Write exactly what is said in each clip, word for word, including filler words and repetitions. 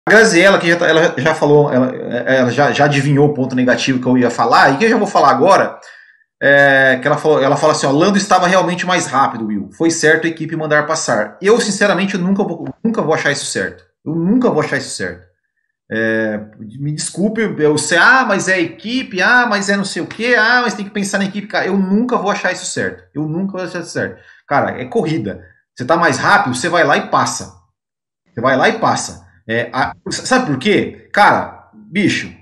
A Graziella, que já, tá, ela já falou, ela, ela já, já adivinhou o ponto negativo que eu ia falar, e que eu já vou falar agora, é, que ela, falou, ela fala assim, ó, Lando estava realmente mais rápido, Will. Foi certo a equipe mandar passar. Eu, sinceramente, eu nunca, vou, nunca vou achar isso certo. Eu nunca vou achar isso certo. É, me desculpe, eu sei, ah, mas é equipe, ah, mas é não sei o que, ah, mas tem que pensar na equipe. Cara, eu nunca vou achar isso certo. Eu nunca vou achar isso certo. Cara, é corrida. Você tá mais rápido, você vai lá e passa. Você vai lá e passa. É, a, sabe por quê? Cara, bicho,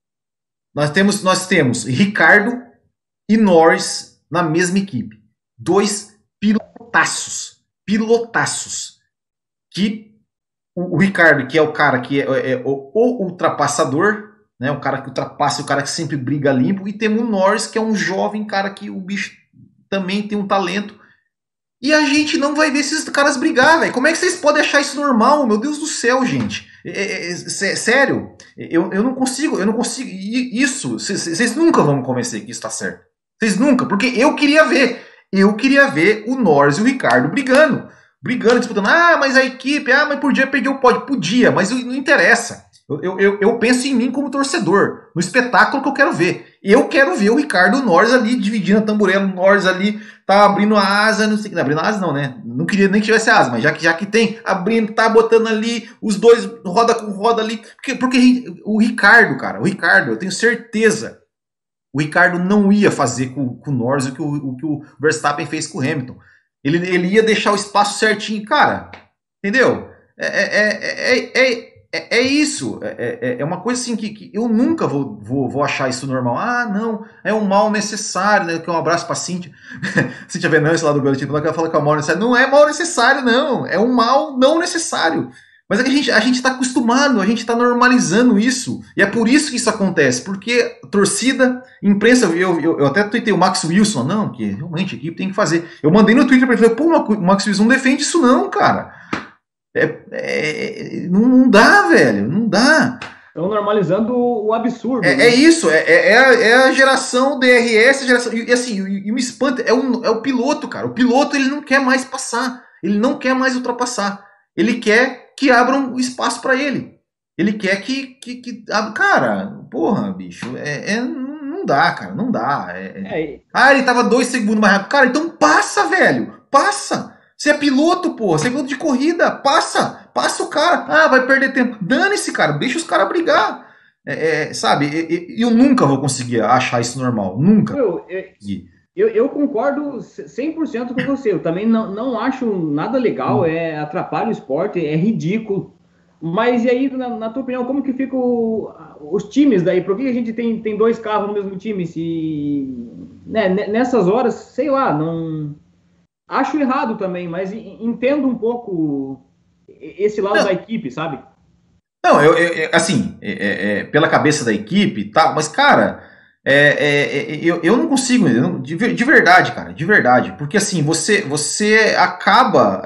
nós temos, nós temos Ricardo e Norris na mesma equipe. Dois pilotaços. Pilotaços. Que o, o Ricardo, que é o cara que é, é, é o, o ultrapassador, né? O cara que ultrapassa, o cara que sempre briga limpo. E temos o Norris, que é um jovem cara que o bicho também tem um talento. E a gente não vai ver esses caras brigar, velho. Como é que vocês podem achar isso normal? Meu Deus do céu, gente. É, é, é, sério, eu, eu não consigo, eu não consigo. Isso, vocês nunca vão me convencer que isso tá certo. Vocês nunca, porque eu queria ver. Eu queria ver o Norris e o Ricardo brigando. Brigando, disputando. Ah, mas a equipe, ah, mas podia perder o pódio. Podia, mas não interessa. Eu, eu, eu penso em mim como torcedor, no espetáculo que eu quero ver. Eu quero ver o Ricardo e o Norris ali dividindo a tamborela, o Norris ali tá abrindo a asa, não sei, não, abrindo a asa não, né? Não queria nem que tivesse asa, mas já que, já que tem, abrindo, tá botando ali, os dois roda com roda ali, porque, porque o Ricardo, cara, o Ricardo, eu tenho certeza, o Ricardo não ia fazer com, com o Norris o que o, o que o Verstappen fez com o Hamilton. Ele, ele ia deixar o espaço certinho, cara, entendeu? É, é, é, é, é É, é isso, é, é, é uma coisa assim que, que eu nunca vou, vou, vou achar isso normal. Ah, não, é um mal necessário, né? Que é um abraço pra Cíntia. Cíntia Venâncio lá do Belo Título, que ela fala que é um mal necessário. Não é mal necessário, não. É um mal não necessário. Mas é que a gente, a gente tá acostumado, a gente tá normalizando isso. E é por isso que isso acontece. Porque torcida, imprensa, eu, eu, eu até tuitei o Max Wilson, não, que realmente a equipe tem que fazer. Eu mandei no Twitter pra ele, pô, o Max Wilson não defende isso não, cara. É, é, não, não dá, velho, não dá. Estão normalizando o absurdo. É, né? é isso, é, é, a, é a geração D R S, a geração, e assim, e, e me espanta, é, um, é o piloto, cara. O piloto ele não quer mais passar, ele não quer mais ultrapassar. Ele quer que abram o espaço para ele. Ele quer que, que, que. Cara, porra, bicho, é, é, não dá, cara, não dá. É, é... Ah, ele tava dois segundos mais rápido. Cara, então passa, velho, passa. Você é piloto, porra, você é piloto de corrida, passa, passa o cara. Ah, vai perder tempo. Dane-se, cara, deixa os caras brigar. É, é, sabe, eu, eu nunca vou conseguir achar isso normal, nunca. Eu, eu, eu concordo cem por cento com você, eu também não, não acho nada legal, hum. é, atrapalha o esporte, é ridículo. Mas e aí, na, na tua opinião, como que ficam os times daí? Por que a gente tem, tem dois carros no mesmo time? Se, né, nessas horas, sei lá, não... Acho errado também, mas entendo um pouco esse lado não. da equipe, sabe? Não, eu, eu assim, é, é, pela cabeça da equipe, tá, mas, cara, é, é, eu, eu não consigo, de, de verdade, cara, de verdade, porque assim, você, você acaba,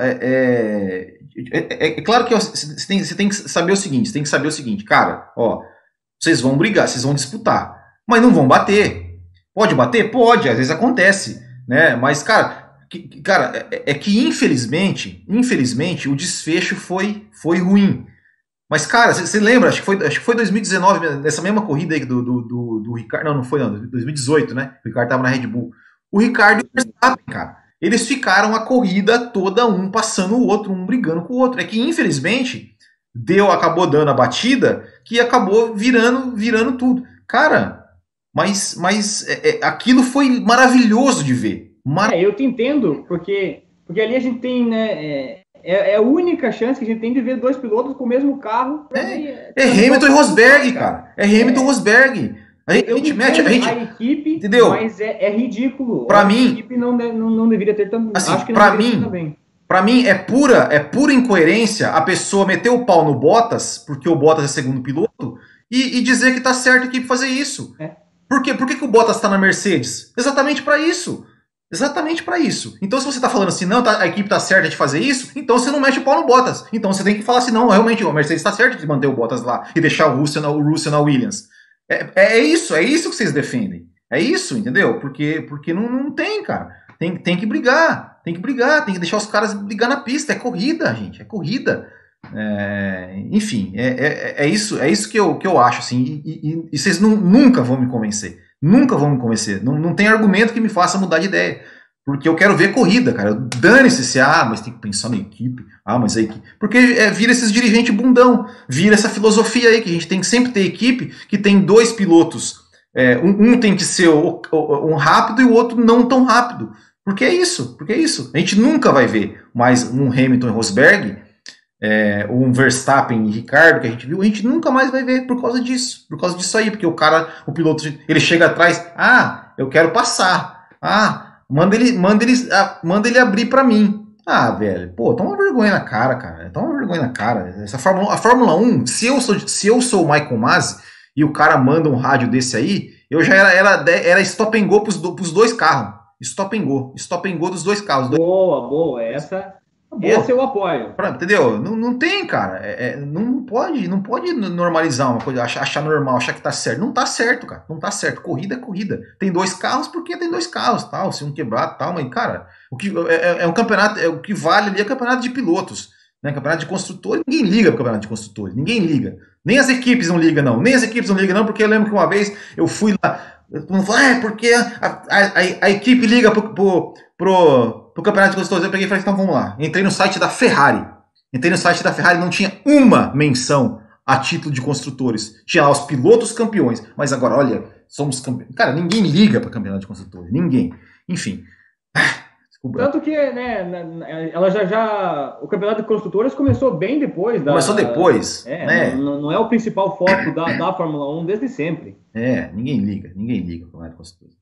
é, é, é claro que você tem, você tem que saber o seguinte, você tem que saber o seguinte, cara, ó, vocês vão brigar, vocês vão disputar, mas não vão bater. Pode bater? Pode, às vezes acontece, né, mas, cara... Que, cara, é, é que infelizmente, infelizmente, o desfecho foi, foi ruim. Mas, cara, você lembra, acho que, foi, acho que foi dois mil e dezenove, nessa mesma corrida aí do, do, do, do Ricardo, não, não foi não, dois mil e dezoito, né? O Ricardo tava na Red Bull. O Ricardo e o Verstappen, cara, eles ficaram a corrida toda, um passando o outro, um brigando com o outro. É que, infelizmente, deu, acabou dando a batida, que acabou virando, virando tudo. Cara, mas, mas é, é, aquilo foi maravilhoso de ver. Mar... É, eu te entendo, porque, porque ali a gente tem, né, é, é a única chance que a gente tem de ver dois pilotos com o mesmo carro. É, é, é Hamilton e Rosberg, cara. É Hamilton e é. Rosberg. A gente, eu a gente mete, a gente, a equipe, entendeu? Mas é, é ridículo. Pra a mim, a equipe não, não, não deveria ter também. Assim, acho que não pra mim, também. Pra mim é pura, é pura incoerência a pessoa meter o pau no Bottas, porque o Bottas é segundo piloto, e, e dizer que tá certo a equipe fazer isso. É. Por quê? Por que, que o Bottas tá na Mercedes? Exatamente pra isso. Exatamente para isso. Então, se você está falando assim, não, tá, a equipe está certa de fazer isso, então você não mexe o pau no Bottas. Então você tem que falar assim, não, realmente, o Mercedes está certo de manter o Bottas lá e deixar o Russell, o Russell na Williams. É, é isso, é isso que vocês defendem. É isso, entendeu? Porque, porque não, não tem, cara. Tem, tem que brigar, tem que brigar, tem que deixar os caras brigar na pista. É corrida, gente, é corrida. É, enfim, é, é, é, isso, é isso que eu, que eu acho, assim, e, e, e vocês não, nunca vão me convencer. Nunca vão me convencer. Não, não tem argumento que me faça mudar de ideia. Porque eu quero ver corrida, cara. Dane-se se, ah, mas tem que pensar na equipe. Ah, mas a equipe. Porque é, vira esses dirigentes bundão. Vira essa filosofia aí, que a gente tem que sempre ter equipe que tem dois pilotos. É, um, um tem que ser o, o, um rápido e o outro não tão rápido. Porque é isso, porque é isso. A gente nunca vai ver mais um Hamilton e Rosberg, é, um Verstappen e Ricardo, que a gente viu, a gente nunca mais vai ver por causa disso. Por causa disso aí, porque o cara, o piloto, ele chega atrás, ah, eu quero passar. Ah, manda ele, manda ele, manda ele abrir pra mim. Ah, velho, pô, toma uma vergonha na cara, cara. Toma uma vergonha na cara. Essa Fórmula, a Fórmula um, se eu sou, se eu sou o Michael Masi e o cara manda um rádio desse aí, eu já era, era, era stop and go pros, pros dois carros. Stop and go. Stop and go dos dois carros. Boa, boa. Essa... Boa. Essa eu apoio. Pra, entendeu? Não, não tem, cara. É, é, não pode, não pode normalizar uma coisa, achar, achar normal, achar que tá certo. Não tá certo, cara. Não tá certo. Corrida é corrida. Tem dois carros porque tem dois carros, tal. Se um quebrar, tal. Mas, cara, o que é, é um campeonato. É, o que vale ali é campeonato de pilotos, né? Campeonato de construtores. Ninguém liga pro campeonato de construtores. Ninguém liga. Nem as equipes não ligam, não. Nem as equipes não ligam, não. Porque eu lembro que uma vez eu fui lá. Todo mundo falou, ah, é porque a, a, a, a equipe liga pro, pro, pro pro campeonato de construtores. Eu peguei e falei, então vamos lá. Entrei no site da Ferrari. Entrei no site da Ferrari, não tinha uma menção a título de construtores. Tinha lá os pilotos campeões. Mas agora, olha, somos campeões. Cara, ninguém liga para campeonato de construtores. Ninguém. Enfim. Desculpa. Tanto que, né, ela já, já. O campeonato de construtores começou bem depois da. Começou depois. É, né? não, não é o principal foco da, da Fórmula um desde sempre. É, ninguém liga. Ninguém liga para o campeonato de construtores.